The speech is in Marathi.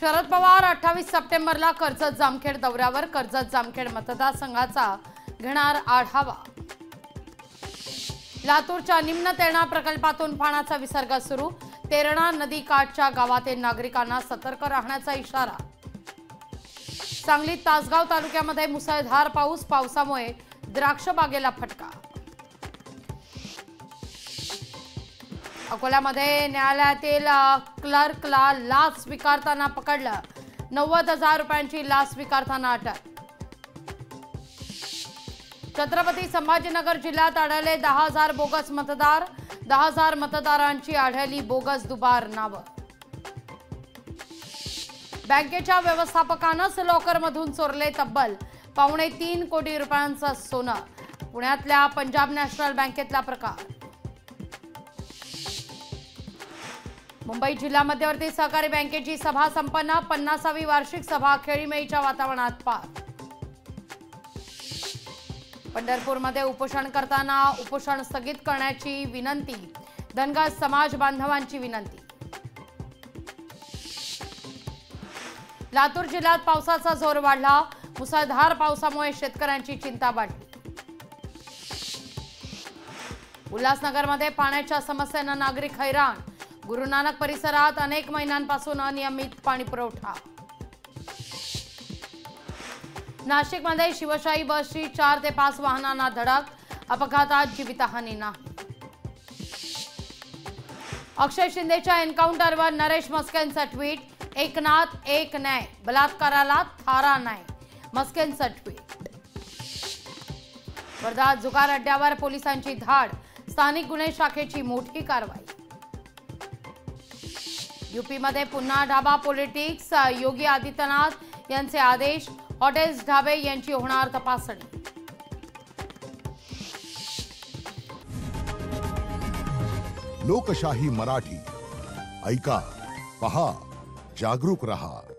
शरद पवार 28 सप्टेंबरला कर्जत जामखेड दौऱ्यावर. कर्जत जामखेड मतदारसंघाचा घेणार आढावा. लातूरच्या निम्न तेरणा प्रकल्पातून पाण्याचा विसर्ग सुरू. तेरणा नदी काठच्या गावातील नागरिकांना सतर्क राहण्याचा इशारा. सांगलीत तासगाव तालुक्यामध्ये मुसळधार पाऊस. पावसामुळे द्राक्ष बागेला फटका. अकोल्यामध्ये न्यायालयातील क्लर्कला लाच स्वीकारताना पकडलं. 90,000 रुपयांची लाच स्वीकारताना अटक. छत्रपती संभाजीनगर जिल्ह्यात आढळले 10,000 बोगस मतदार. 10,000 मतदारांची आढळली बोगस दुबार नावं. बँकेच्या व्यवस्थापकानंच लॉकरमधून चोरले तब्बल 2.25 कोटी रुपयांचं सोनं. पुण्यातल्या पंजाब नॅशनल बँकेतला प्रकार. मुंबई जिल्हा मध्यवर्ती सहकारी बँकेची सभा संपन्न. 50वी वार्षिक सभा खेळीमेळीच्या वातावरणात पार. पंढरपूरमध्ये उपोषण करताना उपोषण स्थगित करण्याची विनंती. धनगर समाज बांधवांची विनंती. लातूर जिल्ह्यात पावसाचा जोर वाढला. मुसळधार पावसामुळे शेतकऱ्यांची चिंता वाढली. उल्हासनगरमध्ये पाण्याच्या समस्येनं नागरिक हैराण. गुरु नानक परिसरात अनेक महिन्यांपासून अनियमित पाणी पुरवठा. नाशिकमध्ये शिवशाही बसची 4 ते 5 वाहनांना धडक. अपघातात जीवितहानी नाही. अक्षय शिंदेच्या एन्काउंटरवर नरेश मस्केंचं ट्विट. एकनाथ एक न्याय, बलात्काराला थारा नाही. मस्केंचं ट्विट. वर्धा जुगार अड्ड्यावर पोलिसांची धाड. स्थानिक गुन्हे शाखेची मोठी कारवाई. यूपीमध्ये पुन्हा ढाबा पॉलिटिक्स. योगी आदित्यनाथ यांचे आदेश. हॉटेल्स ढाबे यांची होणार तपासणी. लोकशाही मराठी ऐका, पहा, जागरूक रहा.